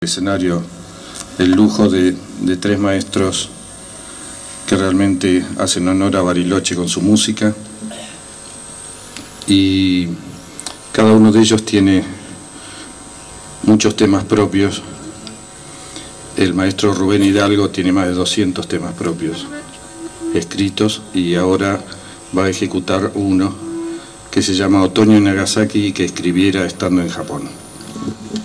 Escenario, el lujo de tres maestros que realmente hacen honor a Bariloche con su música, y cada uno de ellos tiene muchos temas propios. El maestro Rubén Hidalgo tiene más de 200 temas propios escritos y ahora va a ejecutar uno que se llama Otoño en Nagasaki y que escribiera estando en Japón.